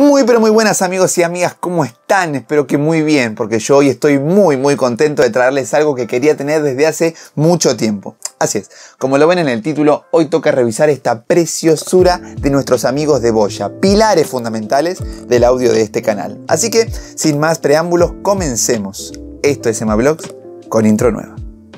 Muy pero muy buenas amigos y amigas, ¿cómo están? Espero que muy bien, porque yo hoy estoy muy contento de traerles algo que quería tener desde hace mucho tiempo. Así es, como lo ven en el título, hoy toca revisar esta preciosura de nuestros amigos de Boya, pilares fundamentales del audio de este canal. Así que, sin más preámbulos, comencemos. Esto es Emablogs con intro nueva.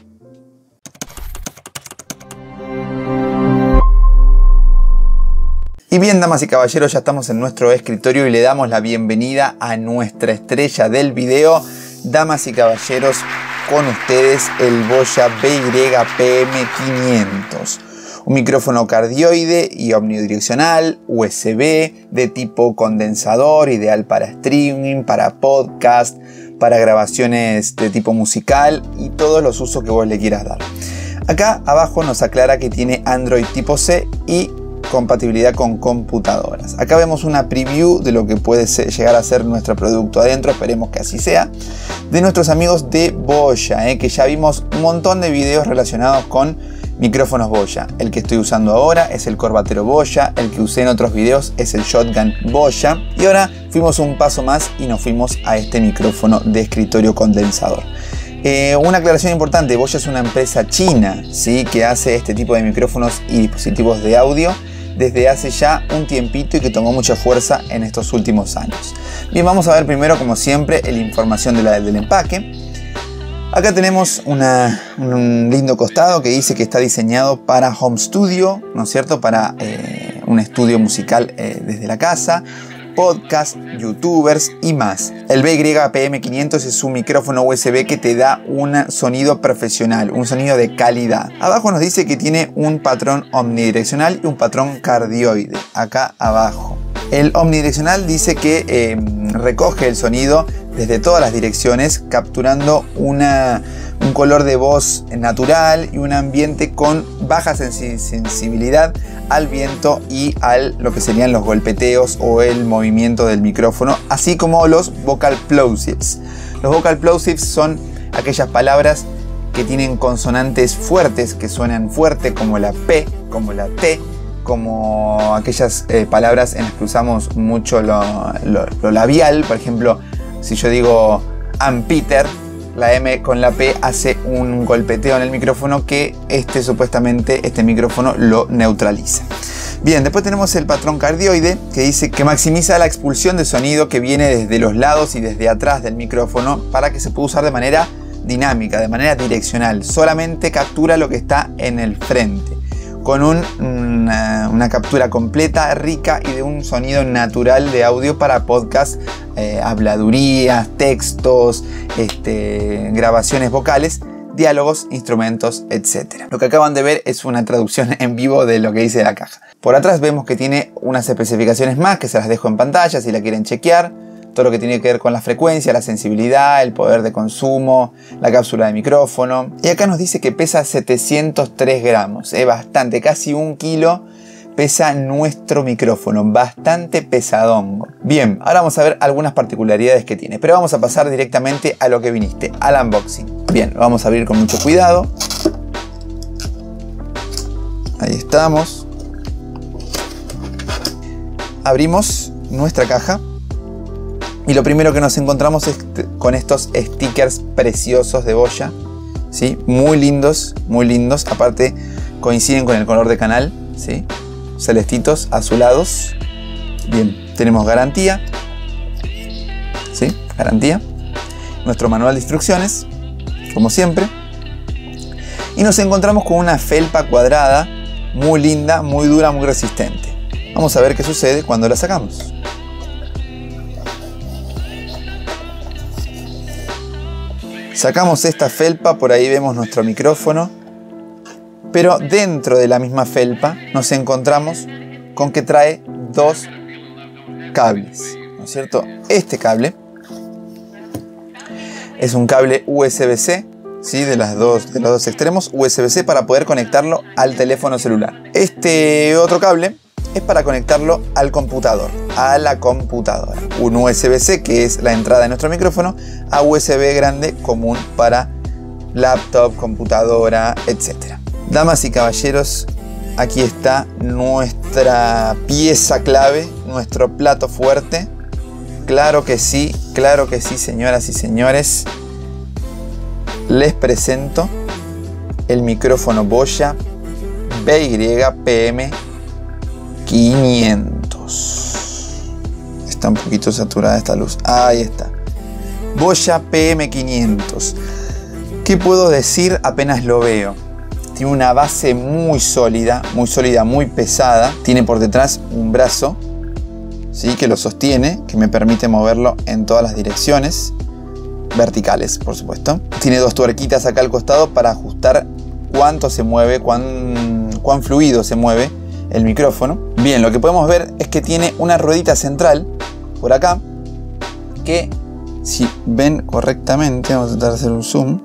Y bien, damas y caballeros, ya estamos en nuestro escritorio y le damos la bienvenida a nuestra estrella del video. Damas y caballeros, con ustedes el Boya BY-PM500. Un micrófono cardioide y omnidireccional, USB, de tipo condensador, ideal para streaming, para podcast, para grabaciones de tipo musical y todos los usos que vos le quieras dar. Acá abajo nos aclara que tiene Android tipo C y compatibilidad con computadoras. Acá vemos una preview de lo que puede llegar a ser nuestro producto adentro, esperemos que así sea, de nuestros amigos de Boya, que ya vimos un montón de videos relacionados con micrófonos Boya. El que estoy usando ahora es el Corbatero Boya, el que usé en otros videos es el Shotgun Boya y ahora fuimos un paso más y nos fuimos a este micrófono de escritorio condensador. Una aclaración importante, Boya es una empresa china, ¿sí?, que hace este tipo de micrófonos y dispositivos de audio desde hace ya un tiempito y que tomó mucha fuerza en estos últimos años. Bien, vamos a ver primero, como siempre, la información del empaque. Acá tenemos un lindo costado que dice que está diseñado para home studio, ¿no es cierto?, para un estudio musical desde la casa, podcast, youtubers y más. El BY-PM500 es un micrófono USB que te da un sonido profesional, un sonido de calidad. Abajo nos dice que tiene un patrón omnidireccional y un patrón cardioide, acá abajo. El omnidireccional dice que recoge el sonido desde todas las direcciones, capturando un color de voz natural y un ambiente con baja sensibilidad al viento y al lo que serían los golpeteos o el movimiento del micrófono, así como los vocal plosives. Los vocal plosives son aquellas palabras que tienen consonantes fuertes, que suenan fuerte, como la P, como la T, como aquellas palabras en las que usamos mucho lo labial. Por ejemplo, si yo digo I'm Peter, la M con la P hace un golpeteo en el micrófono que supuestamente este micrófono lo neutraliza. Bien, después tenemos el patrón cardioide que dice que maximiza la expulsión de sonido que viene desde los lados y desde atrás del micrófono para que se pueda usar de manera dinámica, de manera direccional. Solamente captura lo que está en el frente, con una captura completa, rica y de un sonido natural de audio para podcast, habladurías, textos, grabaciones vocales, diálogos, instrumentos, etc. Lo que acaban de ver es una traducción en vivo de lo que dice la caja. Por atrás vemos que tiene unas especificaciones más que se las dejo en pantalla si la quieren chequear. Todo lo que tiene que ver con la frecuencia, la sensibilidad, el poder de consumo, la cápsula de micrófono. Y acá nos dice que pesa 703 gramos, bastante, casi 1 kilo pesa nuestro micrófono, bastante pesadongo. Bien, ahora vamos a ver algunas particularidades que tiene, pero vamos a pasar directamente a lo que viniste, al unboxing. Bien, lo vamos a abrir con mucho cuidado. Ahí estamos. Abrimos nuestra caja. Y lo primero que nos encontramos es con estos stickers preciosos de Boya, ¿sí? Muy lindos, aparte coinciden con el color de canal, ¿sí? Celestitos, azulados. Bien, tenemos garantía, ¿sí? Garantía. Nuestro manual de instrucciones, como siempre. Y nos encontramos con una felpa cuadrada, muy linda, muy dura, muy resistente. Vamos a ver qué sucede cuando la sacamos. Sacamos esta felpa, por ahí vemos nuestro micrófono, pero dentro de la misma felpa nos encontramos con que trae dos cables, ¿no es cierto? Este cable es un cable USB-C, ¿sí? de los dos extremos, USB-C para poder conectarlo al teléfono celular. Este otro cable es para conectarlo al computador, a la computadora. Un USB-C, que es la entrada de nuestro micrófono, a USB grande común para laptop, computadora, etc. Damas y caballeros, aquí está nuestra pieza clave, nuestro plato fuerte. Claro que sí, señoras y señores. Les presento el micrófono Boya BY-PM500. Está un poquito saturada esta luz. Ahí está. Boya PM500. ¿Qué puedo decir apenas lo veo? Tiene una base muy sólida, muy pesada. Tiene por detrás un brazo, ¿sí?, que lo sostiene, que me permite moverlo en todas las direcciones. Verticales, por supuesto. Tiene dos tuerquitas acá al costado para ajustar cuánto se mueve, cuán fluido se mueve el micrófono. Bien, lo que podemos ver es que tiene una ruedita central por acá, que si ven correctamente, vamos a tratar de hacer un zoom.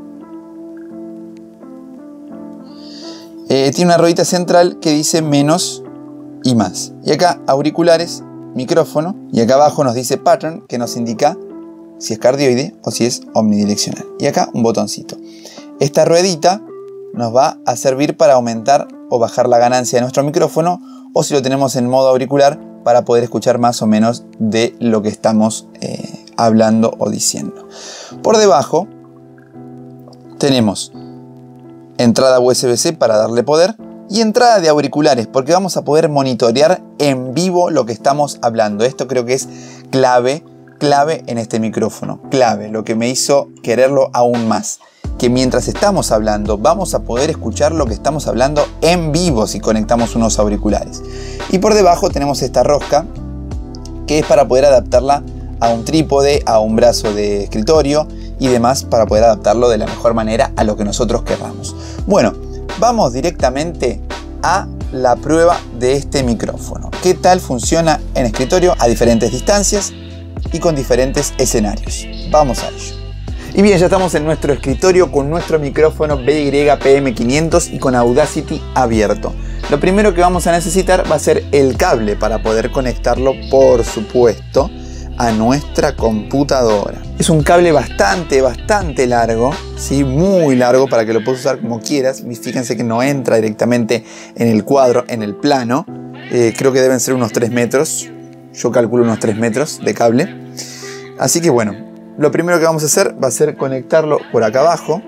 Tiene una ruedita central que dice menos y más. Y acá auriculares, micrófono, y acá abajo nos dice pattern, que nos indica si es cardioide o si es omnidireccional. Y acá un botoncito. Esta ruedita nos va a servir para aumentar o bajar la ganancia de nuestro micrófono, o si lo tenemos en modo auricular, para poder escuchar más o menos de lo que estamos hablando o diciendo. Por debajo tenemos entrada USB-C para darle poder y entrada de auriculares, porque vamos a poder monitorear en vivo lo que estamos hablando. Esto creo que es clave en este micrófono, clave, lo que me hizo quererlo aún más, que mientras estamos hablando vamos a poder escuchar lo que estamos hablando en vivo si conectamos unos auriculares. Y por debajo tenemos esta rosca, que es para poder adaptarla a un trípode, a un brazo de escritorio y demás, para poder adaptarlo de la mejor manera a lo que nosotros querramos. Bueno, vamos directamente a la prueba de este micrófono. ¿Qué tal funciona en escritorio a diferentes distancias y con diferentes escenarios? Vamos a ello. Y bien, ya estamos en nuestro escritorio con nuestro micrófono BY-PM500 y con Audacity abierto. Lo primero que vamos a necesitar va a ser el cable para poder conectarlo, por supuesto, a nuestra computadora. Es un cable bastante largo, ¿sí? Muy largo, para que lo puedas usar como quieras. Fíjense que no entra directamente en el cuadro, en el plano. Creo que deben ser unos 3 metros. Yo calculo unos 3 metros de cable. Así que bueno, lo primero que vamos a hacer va a ser conectarlo por acá abajo.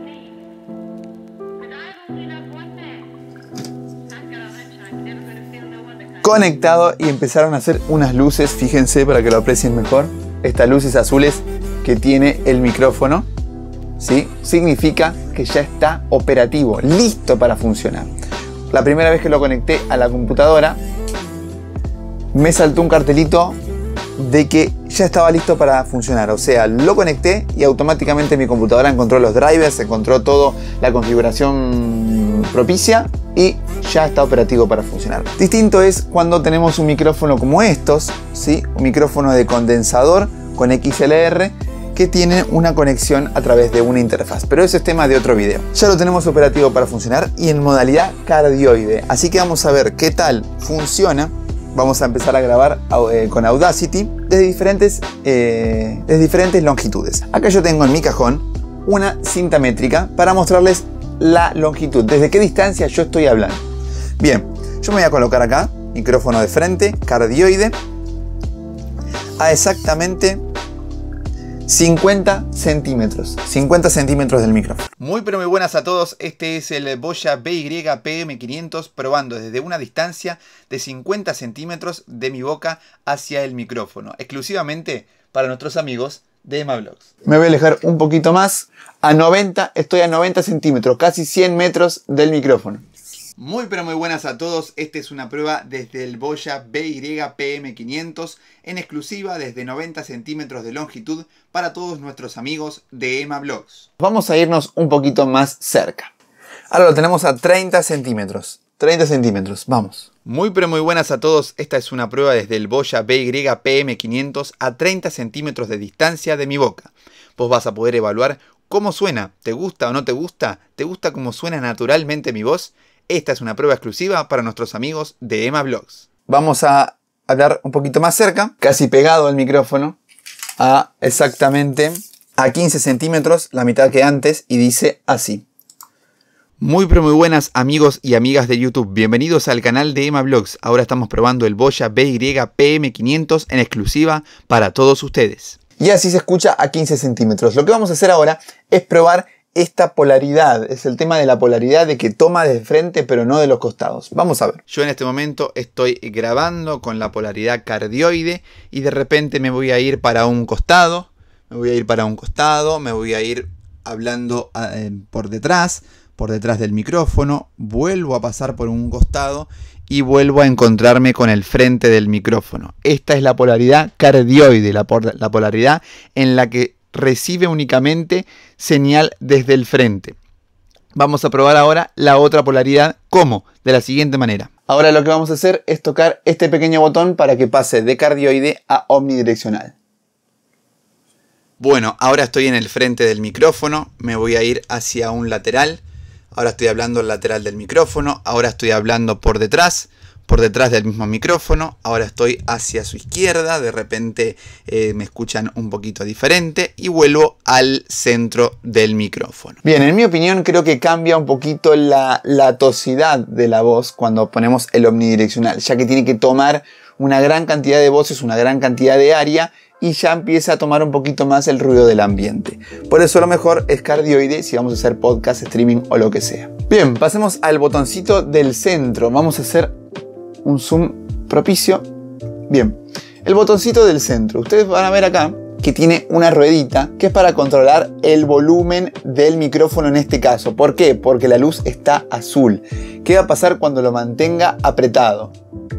Conectado, y empezaron a hacer unas luces, fíjense para que lo aprecien mejor. Estas luces azules que tiene el micrófono, ¿sí?, significa que ya está operativo, listo para funcionar. La primera vez que lo conecté a la computadora, me saltó un cartelito de que ya estaba listo para funcionar. O sea, lo conecté y automáticamente mi computadora encontró los drivers, encontró toda la configuración propicia y ya está operativo para funcionar. Distinto es cuando tenemos un micrófono como estos, ¿sí?, un micrófono de condensador con XLR que tiene una conexión a través de una interfaz, pero ese es tema de otro video. Ya lo tenemos operativo para funcionar y en modalidad cardioide, así que vamos a ver qué tal funciona. Vamos a empezar a grabar con Audacity desde diferentes longitudes. Acá yo tengo en mi cajón una cinta métrica para mostrarles la longitud, desde qué distancia yo estoy hablando. Bien, yo me voy a colocar acá, micrófono de frente, cardioide, a exactamente 50 centímetros del micrófono. Muy pero muy buenas a todos, este es el Boya BY-PM500 probando desde una distancia de 50 centímetros de mi boca hacia el micrófono, exclusivamente para nuestros amigos de EmaBlogs. Me voy a alejar un poquito más, estoy a 90 centímetros, casi 100 metros del micrófono. Muy pero muy buenas a todos, esta es una prueba desde el Boya BY-PM500 en exclusiva desde 90 centímetros de longitud para todos nuestros amigos de EmaBlogs. Vamos a irnos un poquito más cerca. Ahora lo tenemos a 30 centímetros. 30 centímetros, vamos. Muy pero muy buenas a todos, esta es una prueba desde el Boya BY-PM500 a 30 centímetros de distancia de mi boca. Vos vas a poder evaluar cómo suena, ¿te gusta o no te gusta? ¿Te gusta cómo suena naturalmente mi voz? Esta es una prueba exclusiva para nuestros amigos de EmaBlogs. Vamos a hablar un poquito más cerca, casi pegado al micrófono, exactamente a 15 centímetros, la mitad que antes, y dice así. Muy pero muy buenas amigos y amigas de YouTube, bienvenidos al canal de Emma Vlogs. Ahora estamos probando el Boya BY-PM500 en exclusiva para todos ustedes. Y así se escucha a 15 centímetros. Lo que vamos a hacer ahora es probar esta polaridad. Es el tema de la polaridad de que toma de frente pero no de los costados. Vamos a ver. Yo en este momento estoy grabando con la polaridad cardioide y de repente me voy a ir para un costado. Me voy a ir hablando por detrás del micrófono, vuelvo a pasar por un costado y vuelvo a encontrarme con el frente del micrófono. Esta es la polaridad cardioide, la polaridad en la que recibe únicamente señal desde el frente. Vamos a probar ahora la otra polaridad. ¿Cómo? De la siguiente manera. Ahora lo que vamos a hacer es tocar este pequeño botón para que pase de cardioide a omnidireccional. Bueno, ahora estoy en el frente del micrófono, me voy a ir hacia un lateral. Ahora estoy hablando al lateral del micrófono, ahora estoy hablando por detrás del mismo micrófono, ahora estoy hacia su izquierda, de repente me escuchan un poquito diferente y vuelvo al centro del micrófono. Bien, en mi opinión creo que cambia un poquito la latosidad de la voz cuando ponemos el omnidireccional, ya que tiene que tomar una gran cantidad de voces, una gran cantidad de área y ya empieza a tomar un poquito más el ruido del ambiente. Por eso lo mejor es cardioide si vamos a hacer podcast, streaming o lo que sea. Bien, pasemos al botoncito del centro. Vamos a hacer un zoom propicio. Bien, el botoncito del centro. Ustedes van a ver acá que tiene una ruedita que es para controlar el volumen del micrófono en este caso. ¿Por qué? Porque la luz está azul. ¿Qué va a pasar cuando lo mantenga apretado?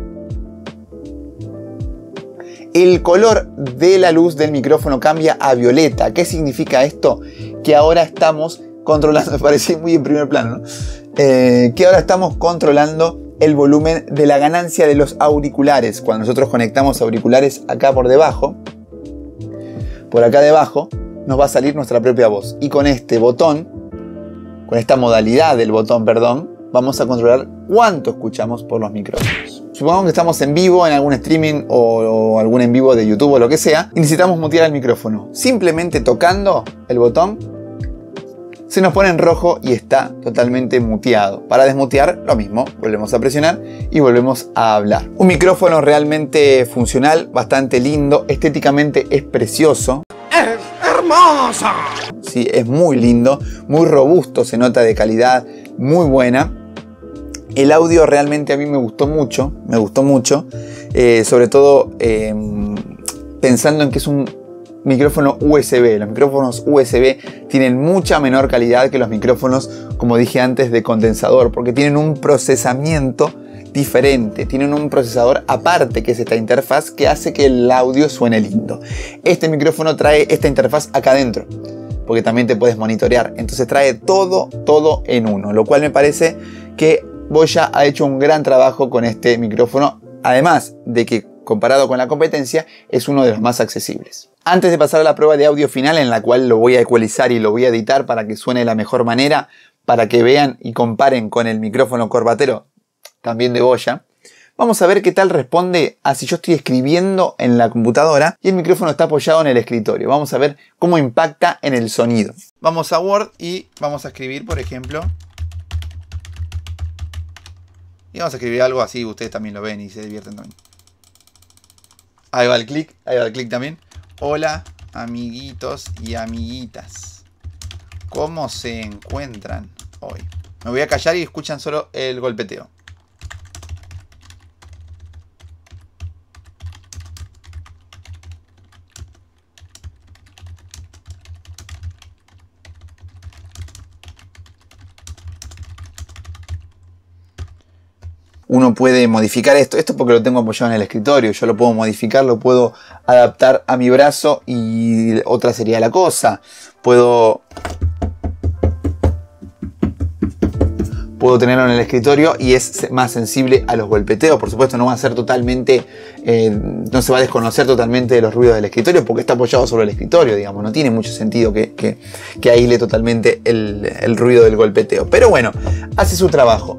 El color de la luz del micrófono cambia a violeta. ¿Qué significa esto? Que ahora estamos controlando, me parece muy en primer plano, ¿no? Que ahora estamos controlando el volumen de la ganancia de los auriculares. Cuando nosotros conectamos auriculares acá por debajo, por acá debajo, nos va a salir nuestra propia voz. Y con este botón, con esta modalidad del botón, perdón, vamos a controlar cuánto escuchamos por los micrófonos. Supongamos que estamos en vivo en algún streaming o algún en vivo de YouTube o lo que sea y necesitamos mutear el micrófono. Simplemente tocando el botón se nos pone en rojo y está totalmente muteado. Para desmutear lo mismo, volvemos a presionar y volvemos a hablar. Un micrófono realmente funcional, bastante lindo, estéticamente es precioso. ¡Es hermosa! Sí, es muy lindo, muy robusto, se nota de calidad muy buena. El audio realmente a mí me gustó mucho, sobre todo pensando en que es un micrófono USB. Los micrófonos USB tienen mucha menor calidad que los micrófonos, como dije antes, de condensador, porque tienen un procesamiento diferente, tienen un procesador aparte que es esta interfaz que hace que el audio suene lindo. Este micrófono trae esta interfaz acá adentro, porque también te puedes monitorear, entonces trae todo en uno, lo cual me parece que Boya ha hecho un gran trabajo con este micrófono, además de que comparado con la competencia es uno de los más accesibles. Antes de pasar a la prueba de audio final, en la cual lo voy a ecualizar y lo voy a editar para que suene de la mejor manera, para que vean y comparen con el micrófono corbatero también de Boya, vamos a ver qué tal responde a si yo estoy escribiendo en la computadora y el micrófono está apoyado en el escritorio. Vamos a ver cómo impacta en el sonido. Vamos a Word y vamos a escribir, por ejemplo, y vamos a escribir algo así, ustedes también lo ven y se divierten también. Ahí va el clic también. Hola, amiguitos y amiguitas. ¿Cómo se encuentran hoy? Me voy a callar y escuchan solo el golpeteo. Uno puede modificar esto porque lo tengo apoyado en el escritorio, yo lo puedo modificar, lo puedo adaptar a mi brazo y otra sería la cosa. Puedo tenerlo en el escritorio y es más sensible a los golpeteos. Por supuesto no va a ser totalmente, no se va a desconocer totalmente de los ruidos del escritorio porque está apoyado sobre el escritorio, digamos. No tiene mucho sentido que aísle totalmente el ruido del golpeteo. Pero bueno, hace su trabajo.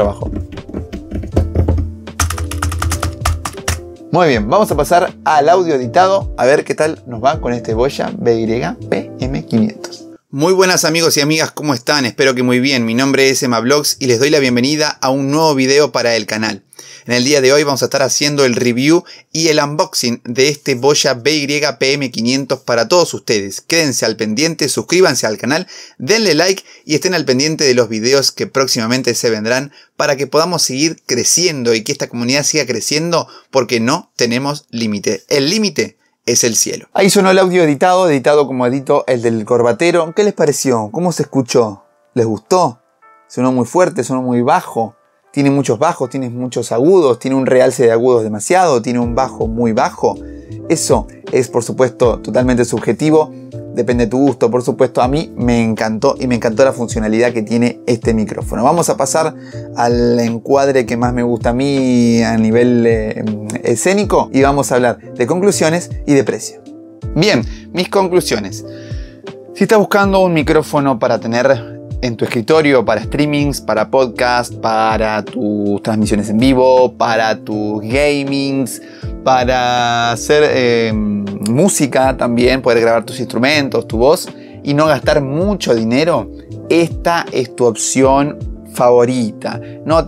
Muy bien, vamos a pasar al audio editado a ver qué tal nos va con este Boya BY-PM500. Muy buenas amigos y amigas, ¿cómo están? Espero que muy bien. Mi nombre es Emma Vlogs y les doy la bienvenida a un nuevo video para el canal. En el día de hoy vamos a estar haciendo el review y el unboxing de este Boya BY-PM500 para todos ustedes. Quédense al pendiente, suscríbanse al canal, denle like y estén al pendiente de los videos que próximamente se vendrán para que podamos seguir creciendo y que esta comunidad siga creciendo, porque no tenemos límite. El límite es el cielo. Ahí sonó el audio editado como edito el del Corbatero. ¿Qué les pareció? ¿Cómo se escuchó? ¿Les gustó? Sonó muy fuerte, sonó muy bajo. Tiene muchos bajos, tiene muchos agudos, tiene un realce de agudos demasiado, tiene un bajo muy bajo. Eso es, por supuesto, totalmente subjetivo. Depende de tu gusto, por supuesto. A mí me encantó y me encantó la funcionalidad que tiene este micrófono. Vamos a pasar al encuadre que más me gusta a mí a nivel escénico y vamos a hablar de conclusiones y de precio. Bien, mis conclusiones. Si estás buscando un micrófono para tener en tu escritorio, para streamings, para podcast, para tus transmisiones en vivo, para tus gamings, para hacer música también, poder grabar tus instrumentos, tu voz y no gastar mucho dinero, esta es tu opción favorita.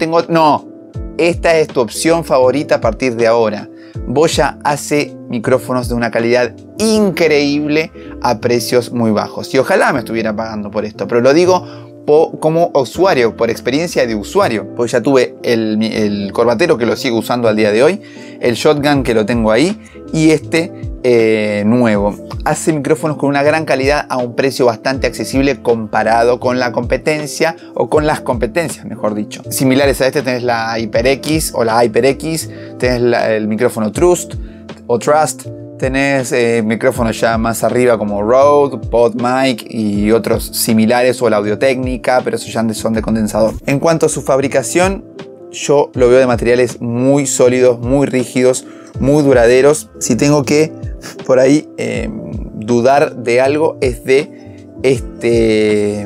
Esta es tu opción favorita a partir de ahora. Boya hace micrófonos de una calidad increíble a precios muy bajos. Y ojalá me estuviera pagando por esto, pero lo digo como usuario, por experiencia de usuario. Pues ya tuve el Corbatero, que lo sigo usando al día de hoy, el Shotgun, que lo tengo ahí, y este nuevo. Hace micrófonos con una gran calidad a un precio bastante accesible comparado con la competencia, o con las competencias, mejor dicho. Similares a este tenés la HyperX o la HyperX, tenés el micrófono Trust o Trust, tenés micrófonos ya más arriba como Rode, PodMic y otros similares, o la Audio-Técnica, pero esos ya son de condensador. En cuanto a su fabricación, yo lo veo de materiales muy sólidos, muy rígidos, muy duraderos. Si tengo que por ahí dudar de algo, es de este,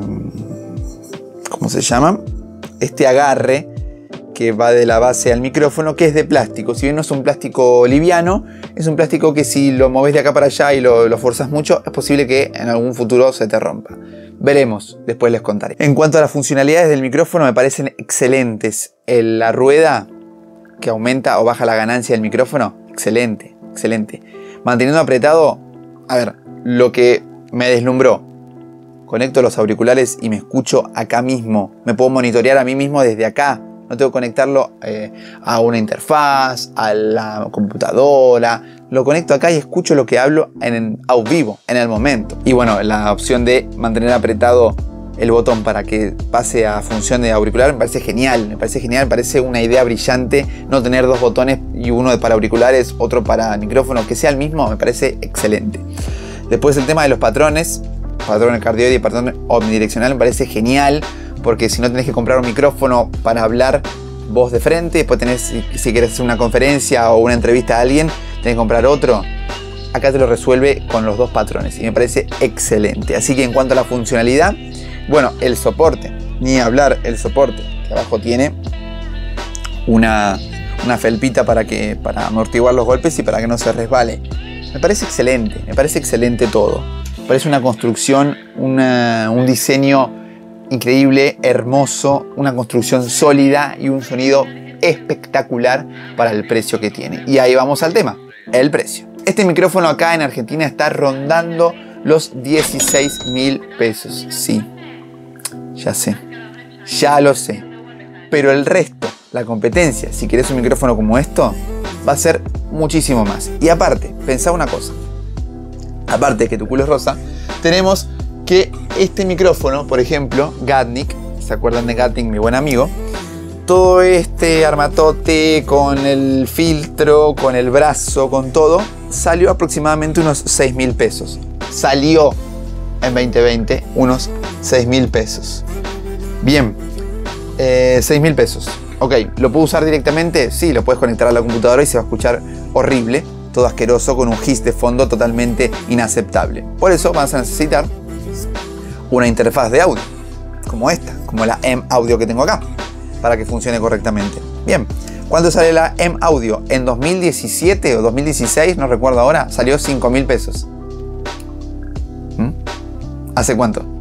¿cómo se llama? Este agarre que va de la base al micrófono, que es de plástico. Si bien no es un plástico liviano, es un plástico que si lo moves de acá para allá y lo forzas mucho, es posible que en algún futuro se te rompa. Veremos, después les contaré. En cuanto a las funcionalidades del micrófono, me parecen excelentes. La rueda que aumenta o baja la ganancia del micrófono, excelente, excelente. Manteniendo apretado, a ver, lo que me deslumbró: conecto los auriculares y me escucho acá mismo. Me puedo monitorear a mí mismo desde acá. No tengo que conectarlo a una interfaz, a la computadora. Lo conecto acá y escucho lo que hablo a vivo, en el momento. Y bueno, la opción de mantener apretado el botón para que pase a función de auricular me parece genial. Me parece una idea brillante no tener dos botones, y uno para auriculares, otro para micrófono, que sea el mismo. Me parece excelente. Después el tema de los patrones, patrón cardioide y patrón omnidireccional, me parece genial. Porque si no tenés que comprar un micrófono para hablar vos de frente, después tenés, si querés hacer una conferencia o una entrevista a alguien, tenés que comprar otro. Acá te lo resuelve con los dos patrones y me parece excelente. Así que en cuanto a la funcionalidad, bueno, el soporte, ni hablar, el soporte, que abajo tiene una felpita para amortiguar los golpes y para que no se resbale. Me parece excelente todo. Me parece una construcción, un diseño increíble, hermoso, una construcción sólida y un sonido espectacular para el precio que tiene. Y ahí vamos al tema, el precio. Este micrófono acá en Argentina está rondando los 16.000 pesos. Sí, ya sé, ya lo sé. Pero el resto, la competencia, si querés un micrófono como esto, va a ser muchísimo más. Y aparte, pensá una cosa. Aparte de que tu culo es rosa, tenemos que este micrófono, por ejemplo, Gatnik, ¿se acuerdan de Gatnik, mi buen amigo? Todo este armatote con el filtro, con el brazo, con todo, salió aproximadamente unos 6.000 pesos. Salió en 2020 unos 6.000 pesos. Bien, 6.000 pesos. Ok, ¿lo puedo usar directamente? Sí, lo puedes conectar a la computadora y se va a escuchar horrible, todo asqueroso, con un hiss de fondo totalmente inaceptable. Por eso vas a necesitar una interfaz de audio, como esta, como la M-Audio que tengo acá, para que funcione correctamente. Bien, ¿cuánto sale la M-Audio? En 2017 o 2016, no recuerdo ahora, salió 5.000 pesos. ¿Hace cuánto?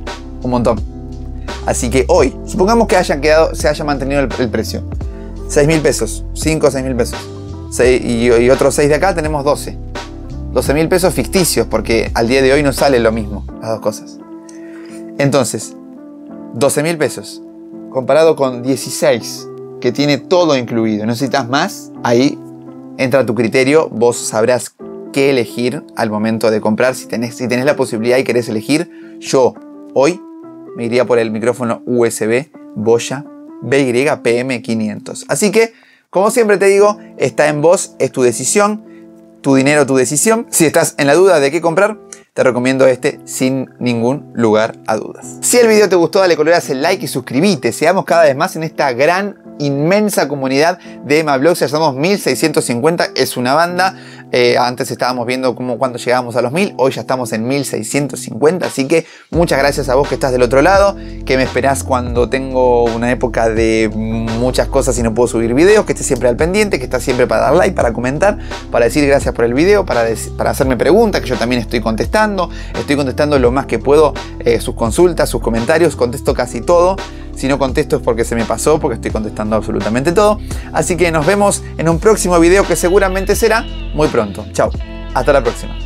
un montón. Así que hoy, supongamos que se haya mantenido el precio. 6.000 pesos, 5 o 6.000 pesos. Y otros 6 de acá tenemos 12. 12.000 pesos ficticios, porque al día de hoy no sale lo mismo, las dos cosas. Entonces, 12.000 pesos, comparado con 16, que tiene todo incluido, necesitas más, ahí entra tu criterio, vos sabrás qué elegir al momento de comprar, si tenés la posibilidad y querés elegir. Yo, hoy, me iría por el micrófono USB Boya BY-PM500. Así que, como siempre te digo, está en vos, es tu decisión, tu dinero, tu decisión. Si estás en la duda de qué comprar, te recomiendo este sin ningún lugar a dudas. Si el video te gustó, dale color, haz el like y suscríbete. Seamos cada vez más en esta gran, inmensa comunidad de Emablogs. Ya somos 1650, es una banda. Antes estábamos viendo cuándo llegábamos a los 1000, hoy ya estamos en 1650, así que muchas gracias a vos que estás del otro lado, que me esperás cuando tengo una época de muchas cosas y no puedo subir videos, que estés siempre al pendiente, que estás siempre para dar like, para comentar, para decir gracias por el video, para hacerme preguntas, que yo también estoy contestando lo más que puedo, sus consultas, sus comentarios, contesto casi todo. Si no contesto es porque se me pasó, porque estoy contestando absolutamente todo. Así que nos vemos en un próximo video que seguramente será muy pronto. Chao, hasta la próxima.